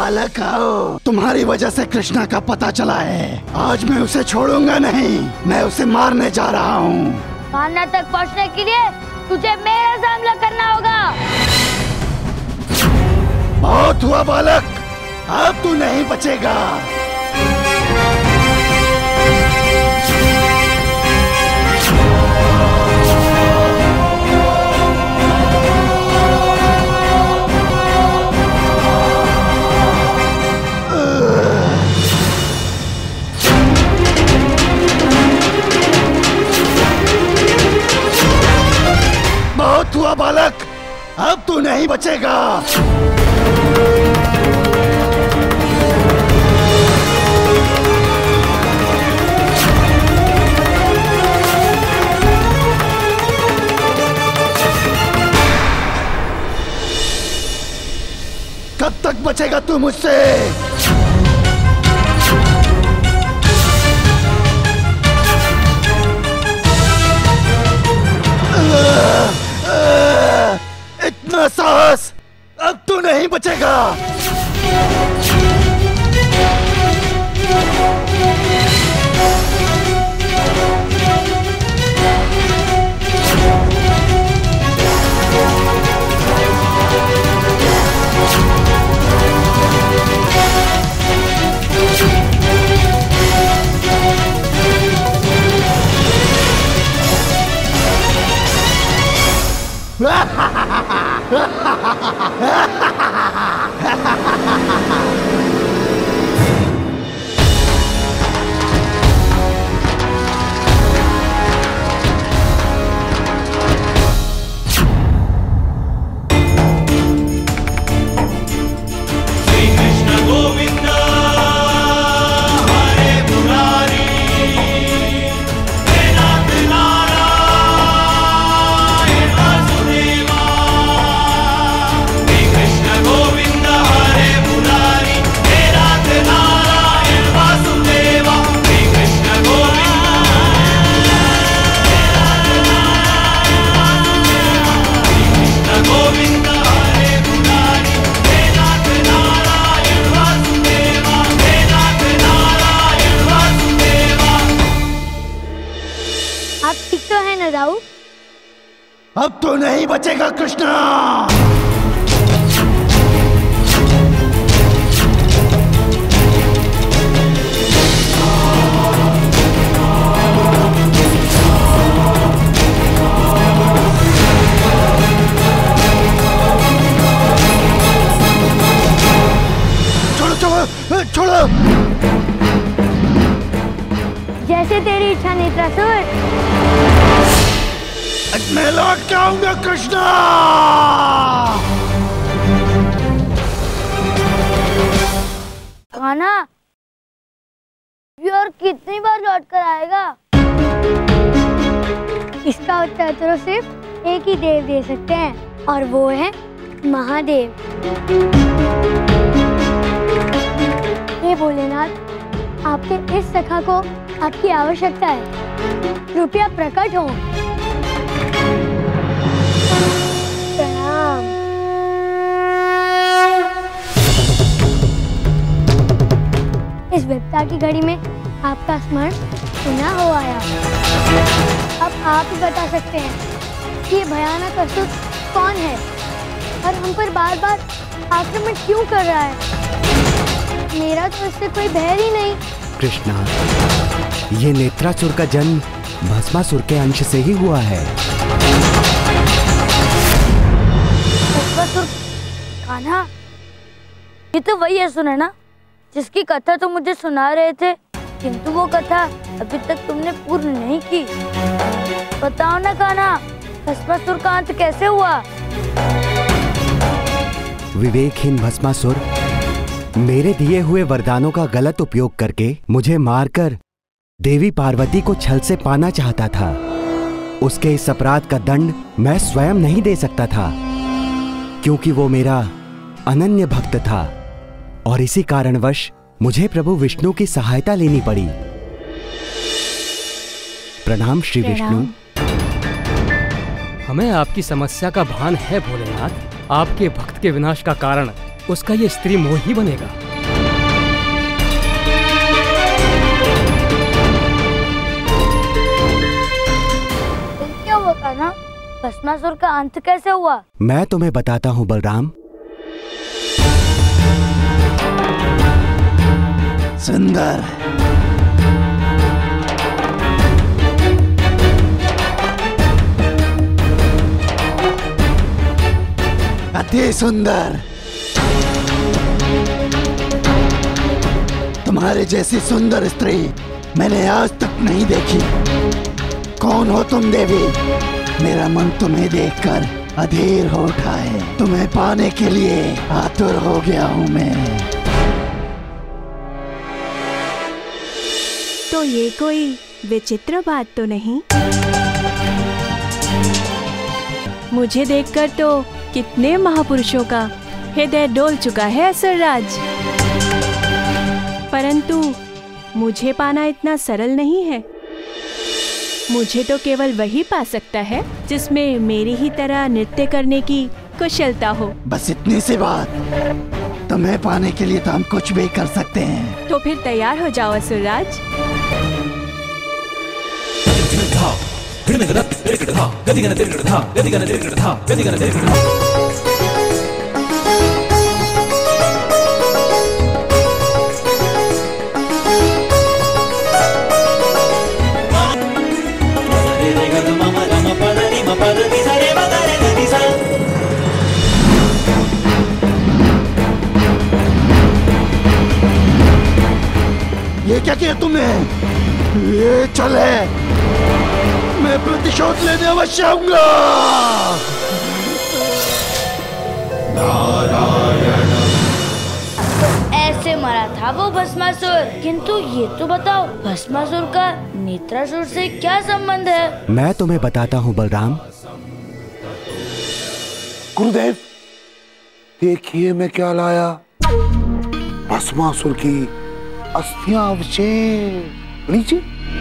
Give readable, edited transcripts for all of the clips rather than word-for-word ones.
बालक आओ, तुम्हारी वजह से कृष्णा का पता चला है। आज मैं उसे छोड़ूंगा नहीं, मैं उसे मारने जा रहा हूँ। कान्हा तक पहुँचने के लिए तुझे मेरा सामना करना होगा। बहुत हुआ बालक, अब तू नहीं बचेगा। बहुत हुआ बालक, अब तू नहीं बचेगा। कब तक बचेगा तू मुझसे? इतना साहस, अब तू नहीं बचेगा। अब तो नहीं बचेगा कृष्णा। छोड़ो छोड़ो छोड़ो। जैसे तेरी इच्छा नेत्रासुर। मैं लौट के आऊंगा कृष्णा। कान्हा, और कितनी बार लौट कर आएगा? इसका उत्तर तो सिर्फ एक ही देव दे सकते हैं, और वो है महादेव। हे भोलेनाथ, आपके इस सखा को आपकी आवश्यकता है, कृपया प्रकट हो। प्रणाम। इस विपदा की घड़ी में आपका स्मरण पुनः हो आया। अब आप ही बता सकते हैं कि ये भयानक असुर कौन है और हम पर बार बार आक्रमण क्यों कर रहा है? मेरा तो इससे कोई भय ही नहीं। कृष्णा, ये नेत्रासुर का जन्म भस्मासुर के अंश से ही हुआ है। भस्मासुर? कान्हा, ये तो वही असुर है ना जिसकी कथा तुम मुझे सुना रहे थे, किंतु वो कथा अभी तक तुमने पूर्ण नहीं की। बताओ ना कान्हा, भस्मासुर का अंत कैसे हुआ? विवेकहीन भस्मासुर मेरे दिए हुए वरदानों का गलत उपयोग करके मुझे मारकर देवी पार्वती को छल से पाना चाहता था। उसके इस अपराध का दंड मैं स्वयं नहीं दे सकता था, क्योंकि वो मेरा अनन्य भक्त था, और इसी कारणवश मुझे प्रभु विष्णु की सहायता लेनी पड़ी। प्रणाम श्री विष्णु। हमें आपकी समस्या का भान है भोलेनाथ। आपके भक्त के विनाश का कारण उसका ये स्त्री मोह ही बनेगा। क्या हुआ कान्हा? भस्मासुर का अंत कैसे हुआ? मैं तुम्हें बताता हूँ बलराम। सुंदर, अति सुंदर। तुम्हारे जैसी सुंदर स्त्री मैंने आज तक नहीं देखी। कौन हो तुम देवी? मेरा मन तुम्हें देखकर अधीर हो उठा है। तुम्हें पाने के लिए आतुर हो गया हूँ मैं। तो ये कोई विचित्र बात तो नहीं? मुझे देखकर तो कितने महापुरुषों का हृदय डोल चुका है असुरराज। परंतु मुझे पाना इतना सरल नहीं है। मुझे तो केवल वही पा सकता है जिसमें मेरी ही तरह नृत्य करने की कुशलता हो। बस इतनी सी बात। तुम्हें पाने के लिए तो हम कुछ भी कर सकते हैं। तो फिर तैयार हो जाओ असुरराज। ये क्या किया तुमने? ये चल है, मैं प्रतिशोध लेने अवश्य आऊंगा। ऐसे मरा था वो भस्मासुर। किंतु ये तो बताओ, भस्मासुर का नेत्रासुर से क्या संबंध है? मैं तुम्हें बताता हूँ बलराम। गुरुदेव, देखिए मैं क्या लाया। भस्मासुर की अस्थियां अवशेष लीजिए।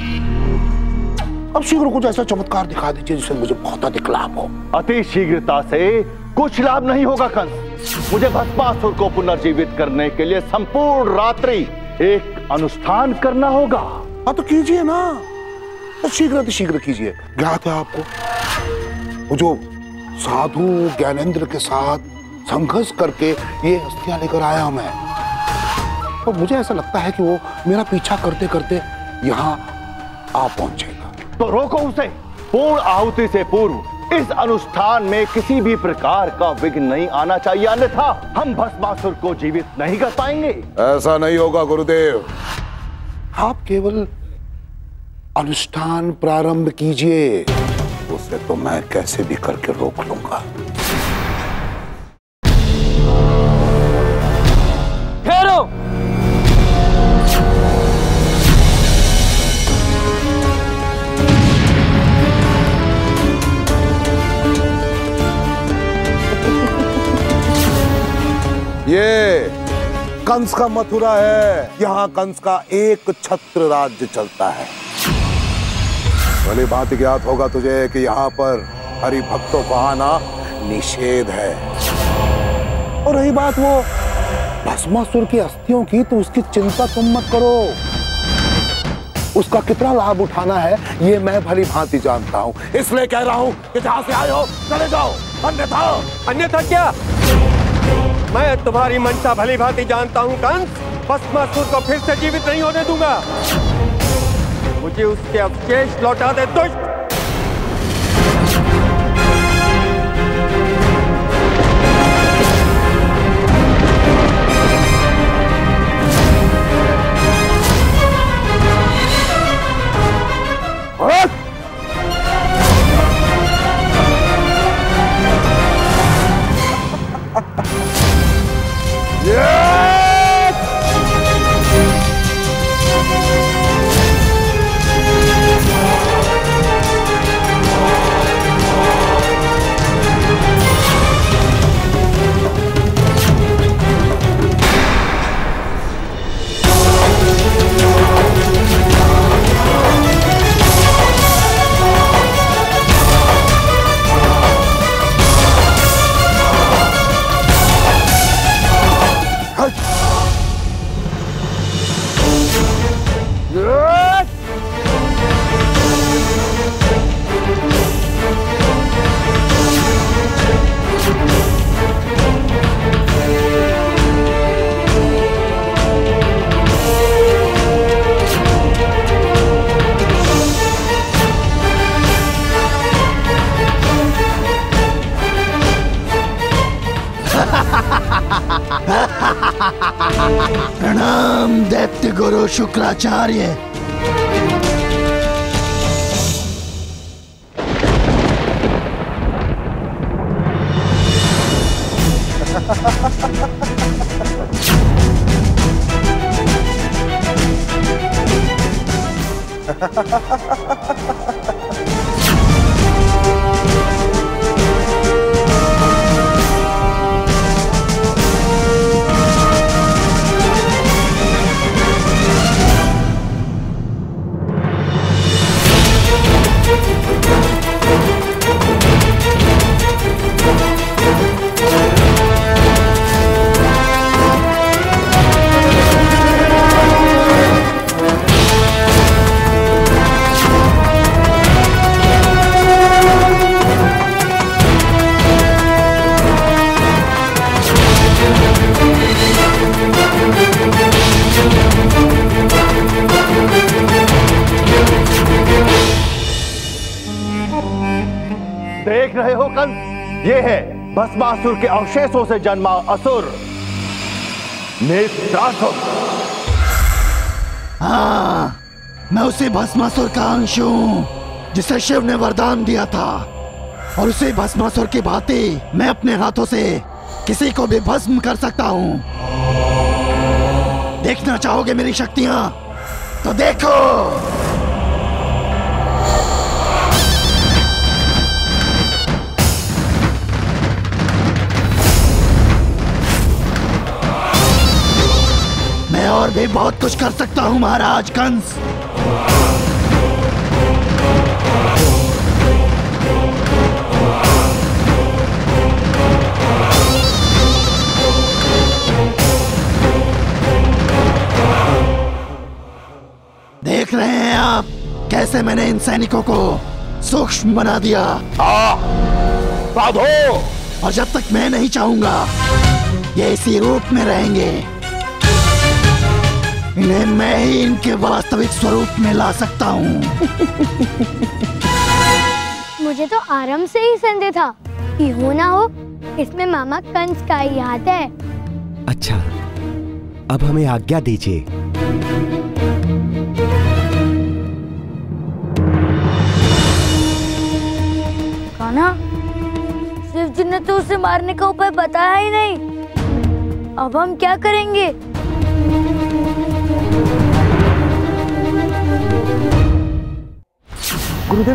अब शीघ्र कुछ ऐसा चमत्कार दिखा दीजिए जिससे मुझे बहुत अधिक लाभ हो। अति शीघ्रता से कुछ लाभ नहीं होगा कंस। मुझे भस्मासुर को पुनर्जीवित करने के लिए संपूर्ण रात्रि एक अनुष्ठान करना होगा। हाँ तो कीजिए ना, तो शीघ्र कीजिए। ज्ञात है आपको, वो जो साधु ज्ञानेंद्र के साथ संघर्ष करके ये अस्थियां लेकर आया मैं, तो मुझे ऐसा लगता है कि वो मेरा पीछा करते करते यहाँ आ पहुंचेगा। तो रोको उसे। पूर्ण आहुति से पूर्व इस अनुष्ठान में किसी भी प्रकार का विघ्न नहीं आना चाहिए, अन्यथा हम भस्मासुर को जीवित नहीं कर पाएंगे। ऐसा नहीं होगा गुरुदेव, आप केवल अनुष्ठान प्रारंभ कीजिए, उसे तो मैं कैसे भी करके रोक लूंगा। ठहरो। ये कंस का मथुरा है। यहाँ कंस का एक छत्र राज्य चलता है। भली भांति ज्ञात होगा तुझे कि यहाँ पर हरि भक्तों को आना निषेध है। और रही बात वो भस्मासुर की अस्थियों की, तो उसकी चिंता तुम मत करो। उसका कितना लाभ उठाना है ये मैं भली भांति जानता हूँ। इसलिए कह रहा हूँ कि जहाँ से आए हो चले जाओ, अन्यथा क्या? मैं तुम्हारी मंशा भली भांति जानता हूँ कंस। भस्मासुर को फिर से जीवित नहीं होने दूंगा। मुझे उसके अवशेष लौटा दे दुष्ट। प्रणाम दैत्य गुरु शुक्राचार्य। देख रहे हो कंस, ये है भस्मासुर के अवशेषों से जन्मा असुर नेत्रासुर। हाँ, मैं उसी भस्मासुर का अंश हूँ जिसे शिव ने वरदान दिया था, और उसी भस्मासुर की भांति मैं अपने हाथों से किसी को भी भस्म कर सकता हूँ। देखना चाहोगे मेरी शक्तियां? तो देखो। मैं और भी बहुत कुछ कर सकता हूं महाराज कंस। देख रहे हैं आप कैसे मैंने इन सैनिकों को सूक्ष्म बना दिया। साधो, और जब तक मैं नहीं चाहूंगा ये इसी रूप में रहेंगे। इन्हें मैं ही इनके वास्तविक स्वरूप में ला सकता हूँ। मुझे तो आरंभ से ही संदेह था कि हो ना हो इसमें मामा कंस का ही हाथ है। अच्छा, अब हमें आज्ञा दीजिए। कान्हा, शिव जी ने तो उसे मारने का उपाय बताया ही नहीं। अब हम क्या करेंगे? गुरुदेव,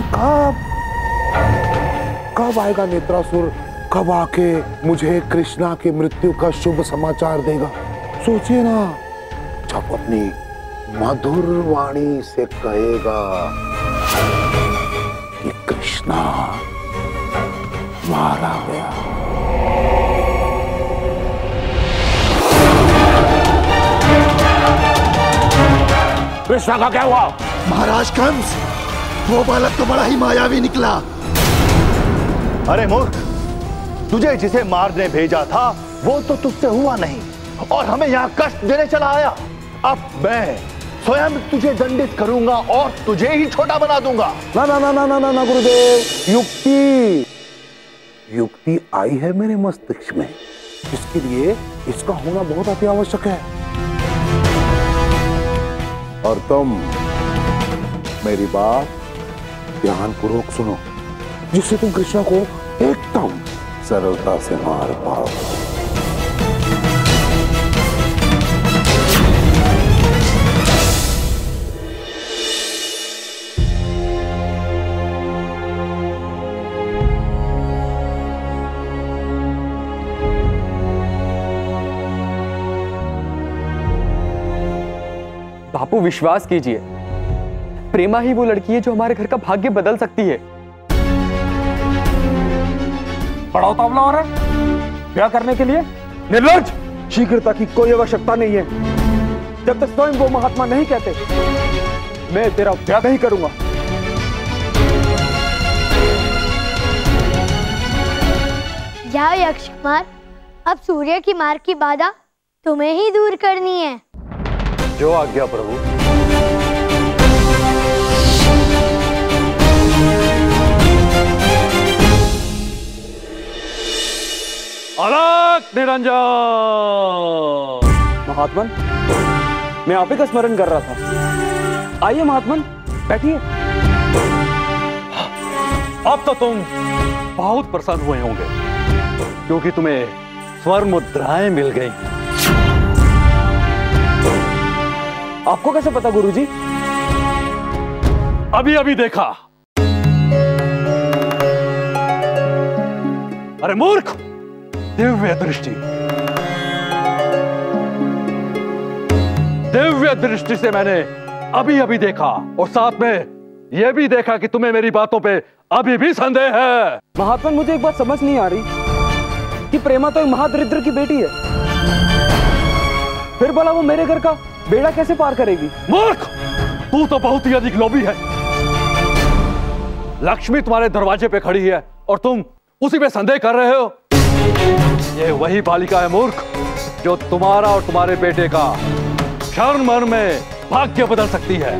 कब आएगा नेत्रासुर? कब आके मुझे कृष्णा की मृत्यु का शुभ समाचार देगा? सोचिए ना, जब अपनी मधुर वाणी से कहेगा कि कृष्णा मारा गया। कृष्णा का क्या हुआ? महाराज कंस, वो बालक तो बड़ा ही मायावी निकला। अरे मूर्ख, तुझे जिसे मारने भेजा था वो तो तुझसे हुआ नहीं और हमें यहाँ कष्ट देने चला आया। अब मैं स्वयं तुझे दंडित करूंगा और तुझे ही छोटा बना दूंगा। ना ना ना ना ना ना ना गुरुदेव, युक्ति आई है मेरे मस्तिष्क में। इसके लिए इसका होना बहुत अति आवश्यक है। और तुम मेरी बात ध्यानपूर्वक सुनो, जिससे तुम कृष्णा को एकदम सरलता से मार पाओ। बापू, विश्वास कीजिए, प्रेमा ही वो लड़की है जो हमारे घर का भाग्य बदल सकती है। बड़ा उतावला हो रहा है क्या करने के लिए? निर्लज्ज! शीघ्रता की कोई आवश्यकता नहीं है। जब तक स्वयं वो महात्मा नहीं कहते, मैं तेरा ब्याह नहीं करूंगा। जाओ यक्ष कुमार, अब सूर्य की मार की बाधा तुम्हें ही दूर करनी है। जो आज्ञा प्रभु। अलग निरंजन। महात्मन, मैं आप ही का स्मरण कर रहा था। आइए महात्मन, बैठिए। अब तो तुम बहुत प्रसन्न हुए होंगे क्योंकि तुम्हें स्वर्ण मुद्राएं मिल गई। आपको कैसे पता गुरुजी? अभी अभी देखा। अरे मूर्ख, दिव्य दृष्टि, दिव्य दृष्टि से मैंने अभी अभी देखा और साथ में यह भी देखा कि तुम्हें मेरी बातों पे अभी भी संदेह है। महात्मन, मुझे एक बात समझ नहीं आ रही कि प्रेमा तो एक महादरिद्र की बेटी है, फिर भला वो मेरे घर का बेड़ा कैसे पार करेगी? मूर्ख, तू तो बहुत ही अधिक लोभी है। लक्ष्मी तुम्हारे दरवाजे पे खड़ी है और तुम उसी पे संदेह कर रहे हो। ये वही बालिका है मूर्ख, जो तुम्हारा और तुम्हारे बेटे का क्षण भर में भाग्य बदल सकती है।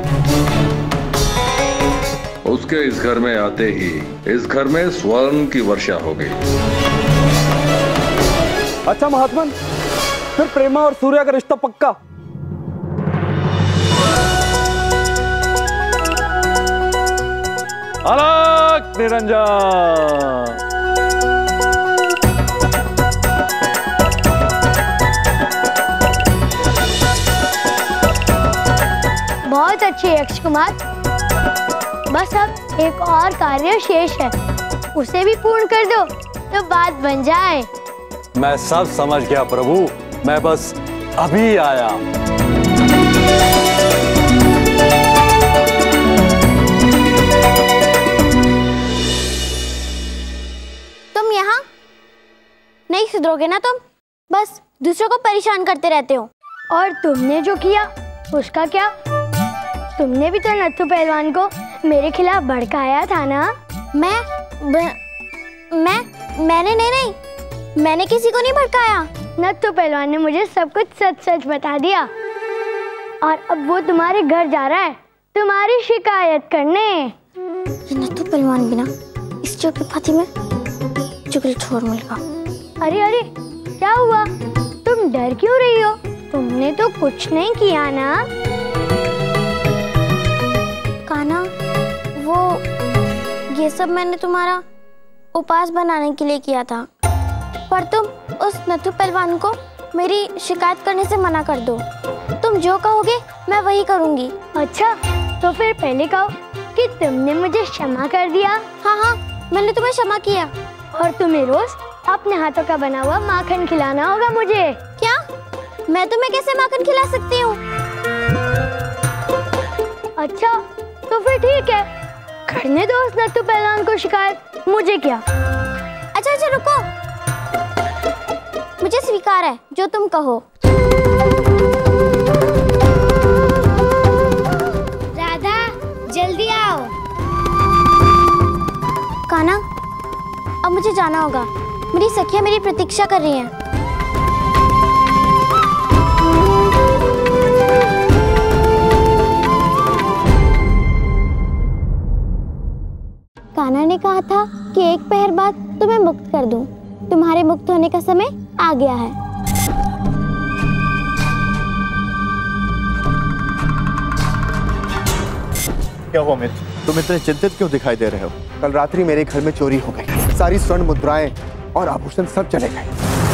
उसके इस घर में आते ही इस घर में स्वर्ण की वर्षा हो गई। अच्छा महात्मन, फिर प्रेमा और सूर्या का रिश्ता पक्का? अलग निरंजन। बहुत अच्छे यक्ष कुमार, बस अब एक और कार्य शेष है, उसे भी पूर्ण कर दो तो बात बन जाए। मैं सब समझ गया प्रभु, मैं बस अभी आया। तुम यहाँ नहीं सुधरोगे ना? तुम बस दूसरों को परेशान करते रहते हो। और तुमने जो किया उसका क्या? तुमने भी तो नत्थु पहलवान को मेरे खिलाफ भड़काया था ना? मैंने नहीं, मैंने किसी को नहीं भड़काया। नत्थु पहलवान ने मुझे सब कुछ सच सच बता दिया और अब वो तुम्हारे घर जा रहा है तुम्हारी शिकायत करने। ये नत्थु पहलवान बिना इस चौक के फाती में चुगल छोड़ मिलेगा। अरे अरे, क्या हुआ? तुम डर क्यों रही हो? तुमने तो कुछ नहीं किया ना? कान्हा, वो ये सब मैंने तुम्हारा उपास बनाने के लिए किया था, पर तुम उस नत्थु पहलवान को मेरी शिकायत करने से मना कर दो। तुम जो कहोगे मैं वही करूंगी। अच्छा, तो फिर पहले कहो कि तुमने मुझे क्षमा कर दिया। हाँ हाँ, मैंने तुम्हें क्षमा किया। और तुम्हें रोज अपने हाथों का बना हुआ माखन खिलाना होगा मुझे। क्या? मैं तुम्हें कैसे माखन खिला सकती हूँ? अच्छा, तो फिर ठीक है, करने दो उस नत्थु पहलवान को शिकायत, मुझे क्या। अच्छा रुको, मुझे स्वीकार है जो तुम कहो। राधा, जल्दी आओ। कान्हा, अब मुझे जाना होगा, मेरी सखियां मेरी प्रतीक्षा कर रही हैं। कान्हा ने कहा था कि एक पहर बाद तुम्हें मुक्त कर दूं। तुम्हारे मुक्त होने का समय आ गया है। क्या हुआ मित्र, तुम इतने चिंतित क्यों दिखाई दे रहे हो? कल रात्रि मेरे घर में चोरी हो गई, सारी स्वर्ण मुद्राएं और आभूषण सब चले गए।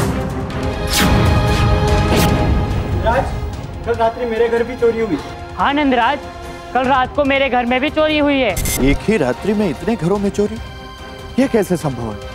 राज, कल रात्रि मेरे घर भी चोरी हुई। हाँ नंदराज, कल रात को मेरे घर में भी चोरी हुई है। एक ही रात्रि में इतने घरों में चोरी, ये कैसे संभव है?